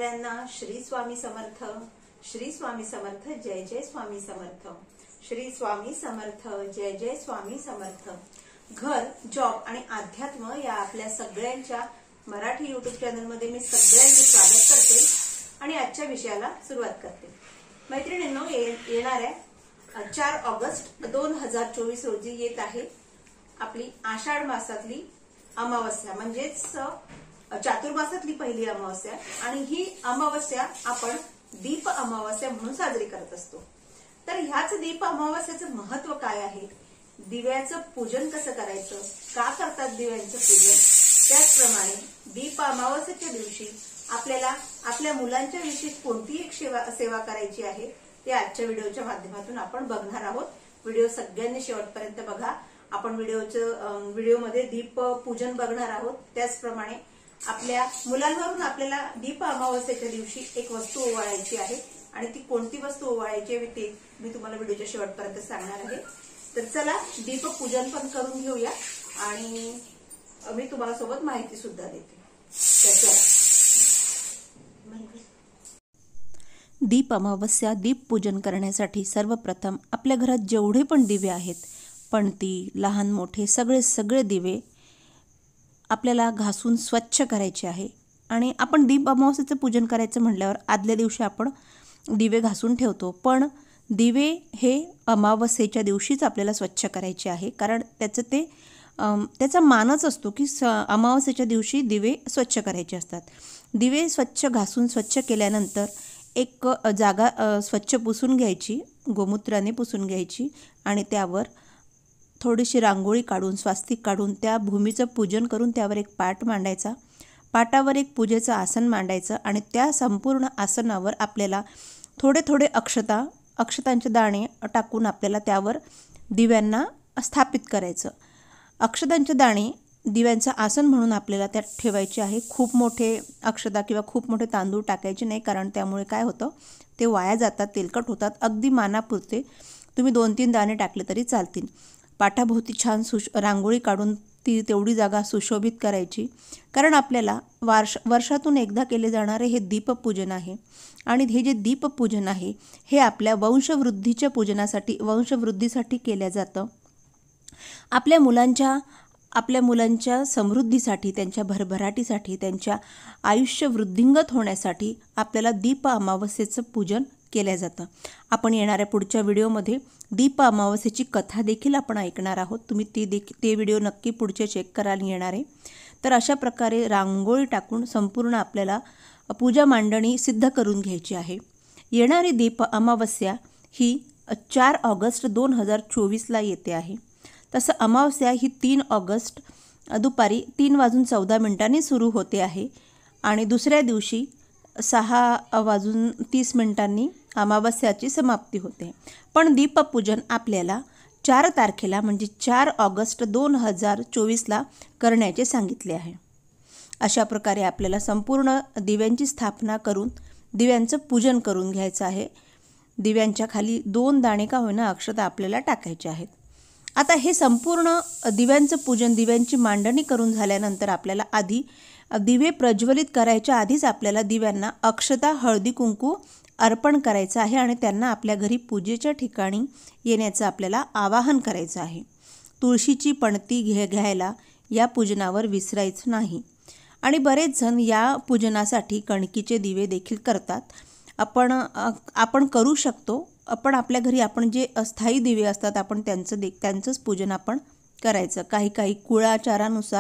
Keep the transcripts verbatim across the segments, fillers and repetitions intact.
सगळ्यांना श्री स्वामी समर्थ, श्री स्वामी समर्थ, जय जय स्वामी समर्थ, श्री स्वामी समर्थ, जय जय स्वामी समर्थ। घर, जॉब आणि अध्यात्म या आपल्या सगळ्यांच्या मराठी युट्यूब चॅनल मध्ये मी सगळ्यांचे स्वागत करते आणि आजच्या विषयाला सुरुवात करते। मैत्रिणींनो, येणाऱ्या चार ऑगस्ट दोन हजार चोवीस रोजी येत आहे आपली आषाढ मासातली अमावस्या, म्हणजेच चातुर्मासातली पहिली अमावस्या। आणि ही अमावस्या आपण दीप अमावस्या म्हणून साजरी करत असतो। तर ह्याच दीप अमावस्याचं महत्व काय आहे, दिव्याचं पूजन कसं करायचं, का करतात दिव्यांचं पूजन, त्याचप्रमाणे दीप अमावस्येच्या दिवशी आपल्याला आपल्या मुलांच्या विषयी कोणती एक सेवा सेवा करायची आहे ते आजच्या व्हिडिओच्या माध्यमातून आपण बघणार आहोत। व्हिडिओ सगळ्यांनी शेवटपर्यंत बघा। आपण व्हिडिओचं व्हिडिओमध्ये दीप पूजन बघणार आहोत। त्याचप्रमाणे आपल्या मुलांवरून आपल्याला दीप अमावस्येच्या दिवशी एक वस्तू ओवाळायची आहे आणि ती कोणती वस्तू ओवाळायची आहे ते मी तुम्हाला व्हिडिओच्या शेवटपर्यंत सांगणार आहे। तर चला दीप पूजन पण करून घेऊया आणि मी तुम्हाला सोबत माहिती सुद्धा देते। दीप अमावस्या दीप पूजन करण्यासाठी सर्वप्रथम आपल्या घरात जेवढे पण दिवे आहेत, पणती, लहान मोठे सगळे सगळे दिवे आपल्याला घासून स्वच्छ करायचे आहे। आणि आपण दीप अमावस्येचं पूजन करायचं म्हटल्यावर आदल्या दिवशी आपण दिवे घासून ठेवतो, पण दिवे हे अमावस्येच्या दिवशीच आपल्याला स्वच्छ करायचे आहे, कारण त्याचं ते त्याचा मानच असतो की स अमावस्येच्या दिवशी दिवे स्वच्छ करायचे असतात। दिवे स्वच्छ घासून स्वच्छ केल्यानंतर एक जागा स्वच्छ पुसून घ्यायची, गोमूत्राने पुसून घ्यायची आणि त्यावर थोडीशी रांगोळी काढून स्वास्तिक काढून त्या भूमीचं पूजन करून त्यावर एक पाट मांडायचा, पाटावर एक पूजेचं आसन मांडायचं आणि त्या संपूर्ण आसनावर आपल्याला थोडे थोडे अक्षता अक्षतांचे दाणे टाकून आपल्याला त्यावर दिव्यांना स्थापित करायचं। अक्षतांचे दाणे दिव्यांचं आसन म्हणून आपल्याला त्यात ठेवायचे आहे। खूप मोठे अक्षता किंवा खूप मोठे तांदूळ टाकायचे नाही, कारण त्यामुळे काय होतं ते वाया जातात, तेलकट होतात। अगदी मानापुरते तुम्ही दोन तीन दाणे टाकले तरी चालतील। पाटाभोवती छान सुश रांगोळी काढून ती तेवढी जागा सुशोभित करायची, कारण आपल्याला वर्ष वर्षातून एकदा केले जाणारे हे दीपपूजन आहे आणि हे जे दीपपूजन आहे हे आपल्या वंशवृद्धीच्या पूजनासाठी वंशवृद्धीसाठी केलं जातं। आपल्या मुलांच्या आपल्या मुलांच्या समृद्धीसाठी, त्यांच्या भरभराटीसाठी, त्यांच्या आयुष्य वृद्धिंगत होण्यासाठी आपल्याला दीप अमावस्येचं पूजन केलं जातं। आपण येणाऱ्या पुढच्या व्हिडिओमध्ये दीप अमावस्येची कथा देखील आपण ऐकणार आहोत। तुम्ही ती देखील ते व्हिडिओ नक्की पुढचे चेक करायला येणार आहे। तर अशा प्रकारे रांगोळी टाकून संपूर्ण आपल्याला पूजा मांडणी सिद्ध करून घ्यायची आहे। येणारी दीप अमावस्या ही चार ऑगस्ट दोन हजार चोवीसला येते आहे। तसं अमावस्या ही तीन ऑगस्ट दुपारी तीन वाजून चौदा मिनिटांनी सुरू होते आहे आणि दुसऱ्या दिवशी सहा वाजून तीस मिनिटांनी अमावस्याची समाप्ती होते। पण दीपपूजन आपल्याला चार तारखेला म्हणजे चार ऑगस्ट दोन हजार चोवीसला करण्याचे सांगितले आहे। अशा प्रकारे आपल्याला संपूर्ण दिव्यांची स्थापना करून दिव्यांचं पूजन करून घ्यायचं आहे। दिव्यांच्या खाली दोन दाणे का होईना अक्षता आपल्याला टाकायचे आहेत। आता हे संपूर्ण दिव्यांचं पूजन, दिव्यांची मांडणी करून झाल्यानंतर आपल्याला आधी दिवे प्रज्वलित करायच्या आधीच आपल्याला दिव्यांना अक्षता, हळदी कुंकू अर्पण करायचं आहे आणि त्यांना आपल्या घरी पूजेच्या ठिकाणी येण्याचं आपल्याला आवाहन करायचं आहे। तुळशीची पणती घे घ्यायला या पूजनावर विसरायचं नाही। आणि बरेच जण या पूजनासाठी कणकीचे दिवे देखील करतात। आपण आपण करू शकतो, आपण आपल्या घरी आपण जे अस्थायी दिवे असतात आपण त्यांचं दे त्यांचंच पूजन आपण करायचं। काही काही कुळाचारानुसार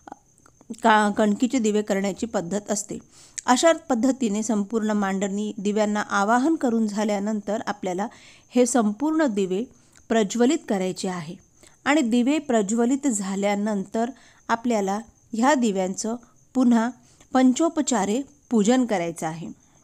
का कणकीचे दिवे करण्याची पद्धत असते। अशा पद्धतीने संपूर्ण मांडणी दिव्यांना आवाहन करून झाल्यानंतर आपल्याला हे संपूर्ण दिवे प्रज्वलित करायचे आहे आणि दिवे प्रज्वलित झाल्यानंतर आपल्याला ह्या दिव्यांचं पुन्हा पंचोपचारे पूजन करायचं आहे।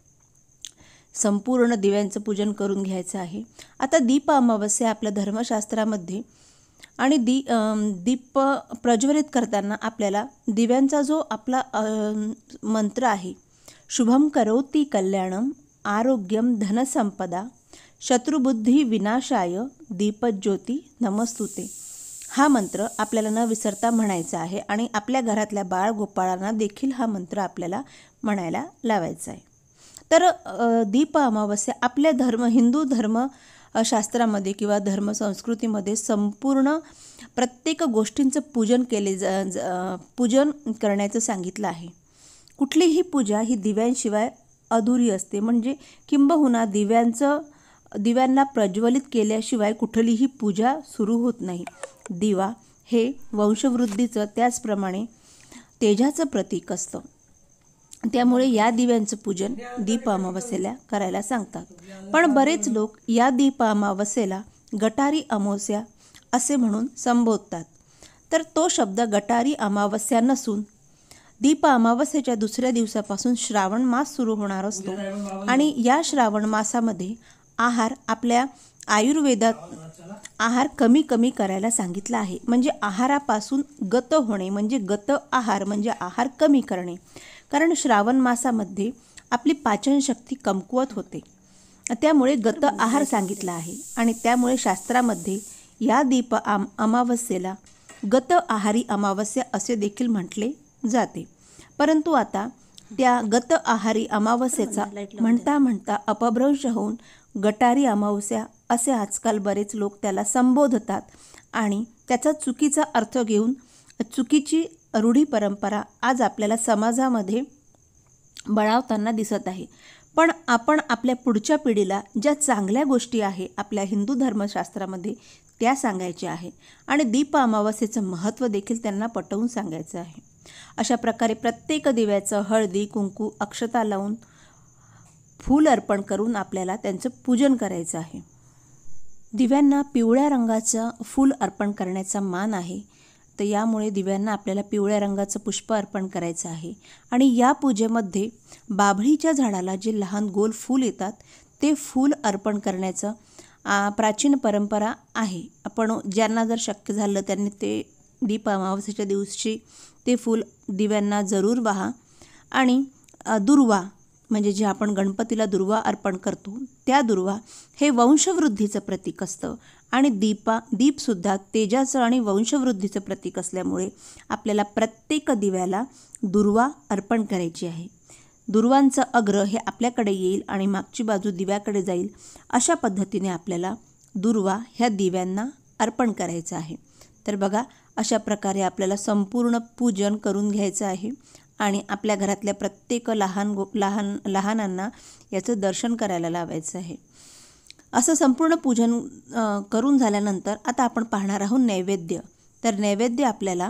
संपूर्ण दिव्यांचं पूजन करून घ्यायचं आहे। आता दीप अमावस्या आपल्या धर्मशास्त्रामध्ये आणि दी दीप प्रज्वलित करताना आपल्याला दिव्यांचा जो आपला मंत्र आहे, शुभम करोति कल्याणम आरोग्यम धनसंपदा शत्रुबुद्धी विनाशाय दीपज्योती नमस्तुते, हा मंत्र आपल्याला न विसरता म्हणायचा आहे आणि आपल्या घरातल्या बाळ गोपाळांना देखील हा मंत्र आपल्याला म्हणायला लावायचा आहे। तर अ, दीप अमावस्या आपल्या धर्म हिंदू धर्म अ, शास्त्रामध्ये किंवा धर्मसंस्कृतीमध्ये संपूर्ण प्रत्येक गोष्टींचं पूजन केले ज ज- अ, पूजन करण्याचं सांगितलं आहे. कुठलीही पूजा ही दिव्यांशिवाय अधुरी असते. म्हणजे किंबहुना दिव्यांचं दिव्यांना प्रज्वलित केल्याशिवाय कुठलीही पूजा सुरू होत नाही. दिवा हे वंशवृद्धीचं त्याचप्रमाणे तेजाचं प्रतीक असतं. त्यामुळे या दिव्यांचं पूजन दीप अमावस्येला करायला सांगतात. पण बरेच लोक या दीप अमावस्येला गटारी अमावस्या असे म्हणून संबोधतात. तर तो शब्द गटारी अमावस्या नसून दीप अमावस्येच्या दुसऱ्या दिवसापासून श्रावण मास सुरू होणार असतो आणि या श्रावण मासामध्ये आहार आपल्या आयुर्वेदात आहार कमी कमी करायला सांगितला आहे. म्हणजे आहारापासून गत होणे म्हणजे गत आहार म्हणजे आहार कमी करणे. कारण श्रावण मासामध्ये आपली पाचनशक्ती कमकुवत होते. त्यामुळे गत आहार सांगितला आहे आणि त्यामुळे शास्त्रामध्ये या दीप आम अमावस्येला गत आहारी अमावस्या असे देखील म्हटले जाते. परंतु आता त्या गत आहारी अमावस्येचा म्हणता म्हणता अपभ्रंश होऊन गटारी अमावस्या असे आजकाल बरेच लोक त्याला संबोधतात आणि त्याचा चुकीचा अर्थ घेऊन चुकीची रूढी परंपरा आज आपल्याला समाजामध्ये बळावताना दिसत आहे. पण आपण आपल्या पुढच्या पिढीला ज्या चांगल्या गोष्टी आहे आपल्या हिंदू धर्मशास्त्रामध्ये त्या सांगायच्या आहे आणि दीप अमावस्येचं महत्त्व देखील त्यांना पटवून सांगायचं आहे. अशा प्रकारे प्रत्येक दिव्याचं हळदी कुंकू अक्षता लावून फूल अर्पण करून आपल्याला त्यांचं पूजन करायचं आहे. दिव्यांना पिवळ्या रंगाचं फूल अर्पण करण्याचा मान आहे. तर यामुळे दिव्यांना आपल्याला पिवळ्या रंगाचं पुष्प अर्पण करायचं आहे आणि या पूजेमध्ये बाभळीच्या झाडाला जे लहान गोल फूल येतात ते फूल अर्पण करण्याचं आ, प्राचीन परंपरा आहे. आपण ज्यांना जर शक्य झालं त्यांनी ते दीप अमावस्येच्या दिवशी ते फूल दिव्यांना जरूर वाहा. आणि अ, दुर्वा म्हणजे जे आपण गणपतीला दुर्वा अर्पण करतो त्या दुर्वा हे वंशवृद्धीचं प्रतीक असतं आणि दीपा दीपसुद्धा तेजाचं आणि वंशवृद्धीचं प्रतीक असल्यामुळे आपल्याला प्रत्येक दिव्याला दुर्वा अर्पण करायची आहे. दुर्वांचं अग्र हे आपल्याकडे येईल आणि मागची बाजू दिव्याकडे जाईल. अशा पद्धतीने आपल्याला दुर्वा ह्या दिव्यांना अर्पण करायचं आहे. तर बघा अशा प्रकारे आपल्याला संपूर्ण पूजन करून घ्यायचं आहे आणि आपल्या घरातल्या प्रत्येक लहान गो लहान लहानांना याचं दर्शन करायला लावायचं आहे. असं संपूर्ण पूजन अ, करून झाल्यानंतर आता आपण पाहणार आहोत नैवेद्य. तर नैवेद्य आपल्याला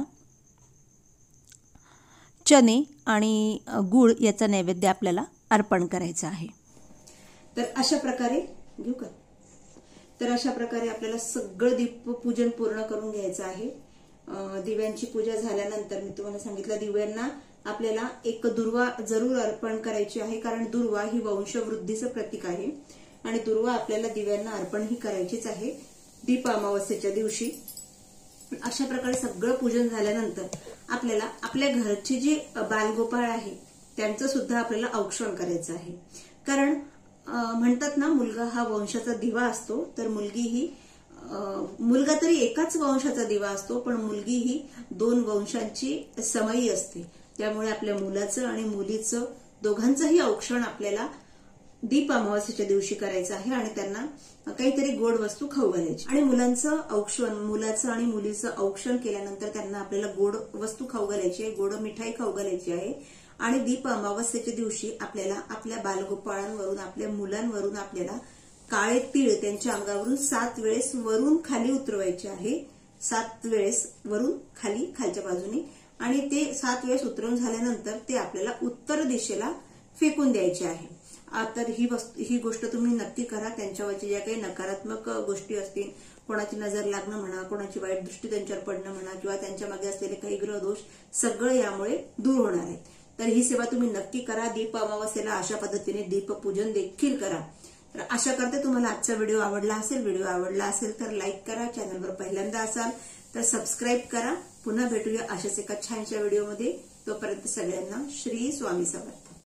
चणे आणि अ, गूळ याचा नैवेद्य आपल्याला अर्पण करायचा आहे. तर अशा प्रकारे घेऊ का तर अशा प्रकारे आपल्याला सगळं दीप पूजन पूर्ण करून घ्यायचं आहे. अ, दिव्यांची पूजा झाल्यानंतर मी तुम्हाला सांगितलं दिव्यांना आपल्याला एक दुर्वा जरूर अर्पण करायची आहे. कारण दुर्वा ही वंशवृद्धीचं प्रतीक आहे आणि दुर्वा आपल्याला दिव्यांना अर्पण ही करायचीच आहे दीप अमावस्येच्या दिवशी. अशा प्रकारे सगळं पूजन झाल्यानंतर आपल्याला आपल्या घरचे जे बालगोपाळ आहे त्यांचं सुद्धा आपल्याला औक्षण करायचं आहे. कारण म्हणतात ना मुलगा हा वंशाचा दिवा असतो तर मुलगी ही मुलगा तरी एकाच वंशाचा दिवा असतो पण मुलगी ही दोन वंशांची समयी असते. त्यामुळे आपल्या मुलाचं आणि मुलीचं दोघांचंही औक्षण आपल्याला दीप अमावस्येच्या दिवशी करायचं आहे आणि त्यांना काहीतरी गोड वस्तू खाऊ घालायची. आणि मुलांचं औक्षण मुलाचं आणि मुलीचं औक्षण केल्यानंतर त्यांना आपल्याला गोड वस्तू खाऊ घालायची आहे, गोड मिठाई खाऊ घालायची आहे. आणि दीप अमावस्येच्या दिवशी आपल्याला आपल्या बालगोपाळांवरून आपल्या मुलांवरून आपल्याला काळे तीळ त्यांच्या अंगावरून सात वेळेस वरून खाली उतरवायचे आहे. सात वेळेस वरून खाली खालच्या बाजूने आणि ते सात वेळेस उतरवून झाल्यानंतर ते आपल्याला उत्तर दिशेला फेकून द्यायचे आहे. तर ही वस्तू ही गोष्ट तुम्ही नक्की करा. त्यांच्यावरच्या ज्या काही नकारात्मक गोष्टी असतील कोणाची नजर लागणं म्हणा कोणाची वाईट दृष्टी त्यांच्यावर पडणं म्हणा किंवा त्यांच्या मागे असलेले काही ग्रह दोष सगळं यामुळे दूर होणार आहे. तर ही सेवा तुम्ही नक्की करा. दीप अमावस्येला अशा पद्धतीने दीपपूजन देखील करा. तर आशा करते तुम्हाला आजचा व्हिडिओ आवडला असेल. व्हिडिओ आवडला असेल तर लाईक करा. चॅनलवर पहिल्यांदा असाल तर सबस्क्राईब करा. पुन्हा भेटूया अशाच एका छानशा व्हिडिओमध्ये. तोपर्यंत सगळ्यांना श्री स्वामी समर्थ.